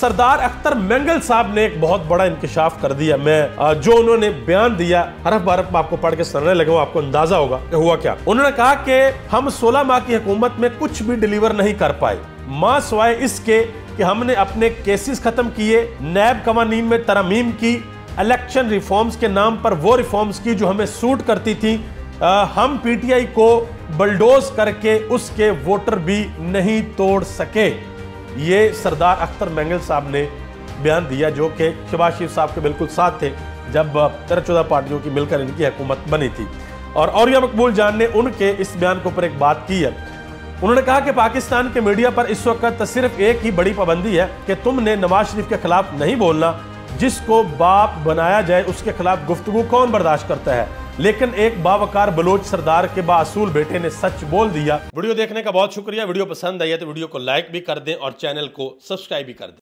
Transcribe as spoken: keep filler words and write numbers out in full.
सरदार अख्तर मेंगल साहब ने एक बहुत बड़ा इंकशाफ कर दिया। मैं जो उन्होंने बयान दिया हरफ बरफ आपको पढ़ के सुनाने लगा, आपको अंदाजा होगा कि हुआ क्या। उन्होंने कहा कि हम सोलह माह की हुकूमत में कुछ भी डिलीवर नहीं कर पाए, मां सिवाय इसके कि हमने अपने केसेस खत्म किए, नैब कवानीन में तरमीम की, इलेक्शन रिफॉर्म्स के नाम पर वो रिफॉर्म्स की जो हमें सूट करती थी। आ, हम पीटीआई को बलडोज करके उसके वोटर भी नहीं तोड़ सके। ये सरदार अख्तर मेंगल साहब ने बयान दिया, जो कि शहबाज शरीफ साहब के बिल्कुल साथ थे जब तेरह चौदह पार्टियों की मिलकर इनकी हुकूमत बनी थी। और औरिया मकबूल जान ने उनके इस बयान के ऊपर एक बात की है। उन्होंने कहा कि पाकिस्तान के मीडिया पर इस वक्त सिर्फ एक ही बड़ी पाबंदी है कि तुमने नवाज शरीफ के खिलाफ नहीं बोलना। जिसको बाप बनाया जाए उसके खिलाफ गुफ्तगू कौन बर्दाश्त करता है, लेकिन एक बावकार बलोच सरदार के बासूल बेटे ने सच बोल दिया। वीडियो देखने का बहुत शुक्रिया। वीडियो पसंद आई है तो वीडियो को लाइक भी कर दें और चैनल को सब्सक्राइब भी कर दें।